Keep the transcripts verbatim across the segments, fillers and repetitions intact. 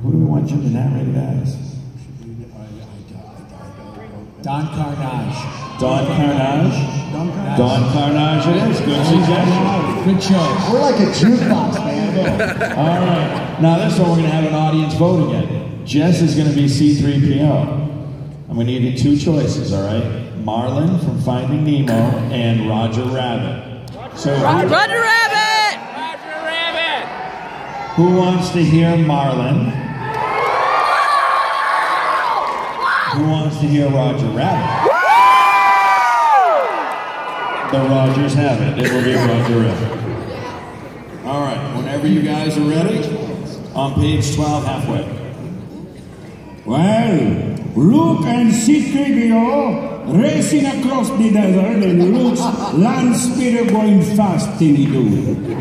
Who do we want Jim to narrate it as? Don Carnage. Don Carnage? Don Carnage. Don Carnage it is. Good suggestion. Good choice. We're like a jukebox, man. All right. Now this one we're going to have an audience vote again. Jess is going to be C three P O. I'm going to give you two choices, all right? Marlin from Finding Nemo and Roger Rabbit. So Roger, Roger Rabbit! Roger Rabbit! Who wants to hear Marlin? Who wants to hear Roger Rabbit? The Rogers have it. It will be Roger Rabbit. All right, whenever you guys are ready, on page twelve, halfway. Well, Luke and C three P O racing across the desert, and Luke's land speeder going fast in the do.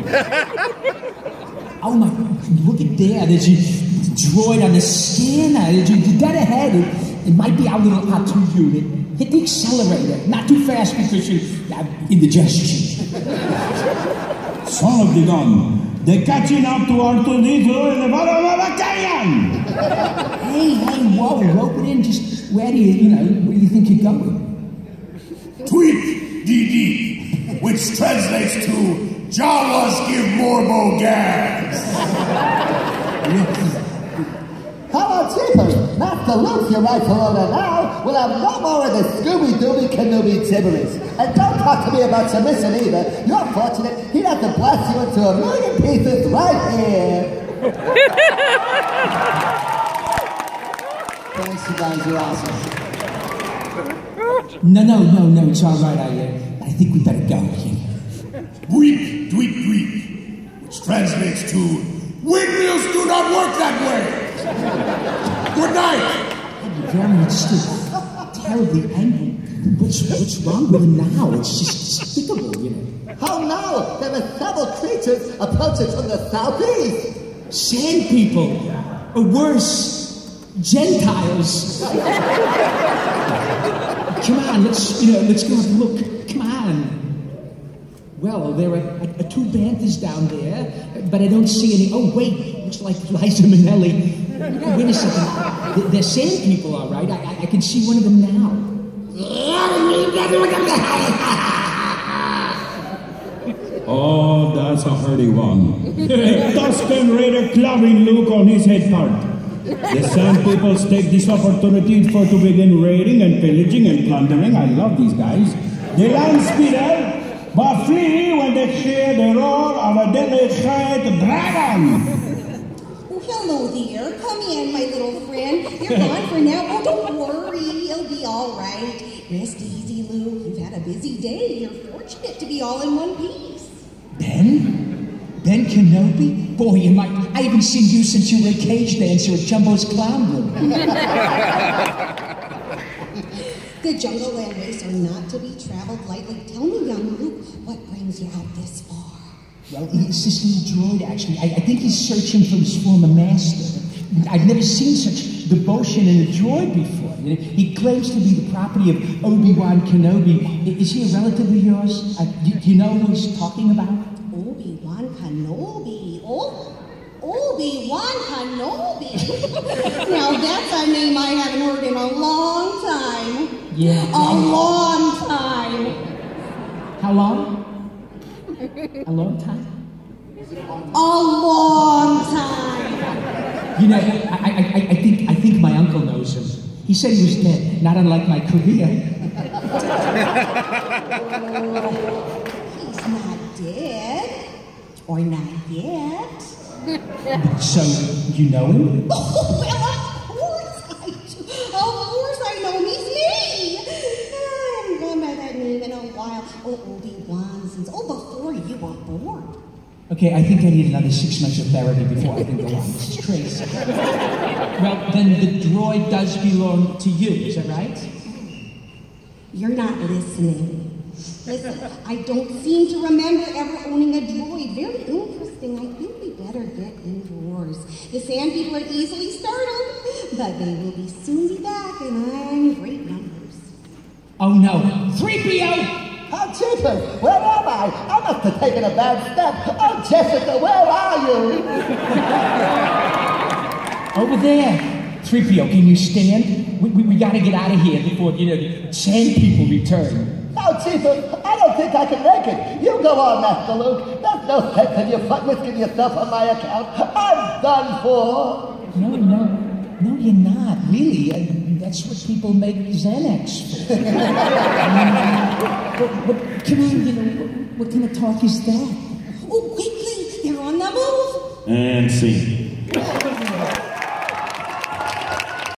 Oh my, look at there. There's a droid on the scanner. You got ahead. It, it might be our little R two unit. Hit the accelerator. Not too fast because you're uh, indigestion. Son of the gun. They're catching up to R two D two in the bottom of a canyon! Hey, hey, whoa, rope it in. Just where do you, you know, where do you think you're going? Tweet D D, which translates to Jawas give Morbo gas. Hello, Jeepers. Master Luke, your rightful owner now, will have no more of the Scooby-Dooby Canooby gibberish. And don't talk to me about submission either. You're fortunate he'd have to blast you into a million pieces right here. Thanks, you guys. You're awesome. No, no, no, no. It's all right. I, uh, I think we better go. Weep, tweet, tweet, which translates to windmills do not work that way. Good night. Jeremy, it's still terribly angry. What's, what's wrong with him now? It's just despicable, you know. Oh no! There are several creatures approaching from the southeast! Sand people! Or worse, Gentiles! Come on, let's, you know, let's go have a look. Come on. Well, there are, are two banthas down there, but I don't see any. Oh, wait, looks like Liza Minnelli. Wait a second. They're sand people, all right. I, I can see one of them now. Oh, that's a hardy one. A Tuscan Raider clubbing Luke on his head part. The Sand Peoples take this opportunity for to begin raiding and pillaging and plundering. I love these guys. The land speeder, but flee when they hear the roar of a deadly giant dragon. Oh, hello there. Come in, my little friend. You're gone for now. Oh, don't worry. It'll be all right. Rest easy, Lou. You've had a busy day. You're fortunate to be all in one piece. Ben? Ben Kenobi? Boy, you might. I haven't seen you since you were a cage dancer at Jumbo's Clown Room. The jungle land ways are not to be traveled lightly. Tell me, young Luke, what brings you out this far? Well, it's this little droid, actually. I, I think he's searching for his former master. I've never seen such devotion in a droid before. He claims to be the property of Obi-Wan Kenobi. Is he a relative of yours? Uh, do, do you know who he's talking about? Obi-Wan Kenobi. Oh, Obi-Wan Kenobi. Now that's a name I haven't heard in a long time. Yeah. A long time. How long? A long time? A long time. You know, I, I, I, I think I think my uncle knows him. He said he was dead, not unlike my career. He's not dead. Or not yet. So, you know him? Oh, well, of course I do. Of course I know him. He's me. I haven't gone by that name in a while. Oh, Obi-Wan since, oh, before you were born. Okay, I think I need another six months of therapy before I can go on. This is crazy. Well, then the droid does belong to you, is that right? You're not listening. Listen, I don't seem to remember ever owning a droid. Very interesting. I think we better get indoors. The sand people are easily startled, but they will be soon be back, and I'm in great numbers. Oh no. three P O! Oh, Jeepers, where am I? I must have taken a bad step. Oh, Jessica, where are you? Over there. three P O, can you stand? We, we, we gotta get out of here before, you know, the sand people return. No, Chief, I don't think I can make it. You go on, Master Luke. There's no sense in you fuck risking yourself on my account. I'm done for. No, no, no, you're not, really. I, that's what people make Xanax for. but, but, come on, you know, what, what kind of talk is that? Oh, quickly, they're on the move. And see.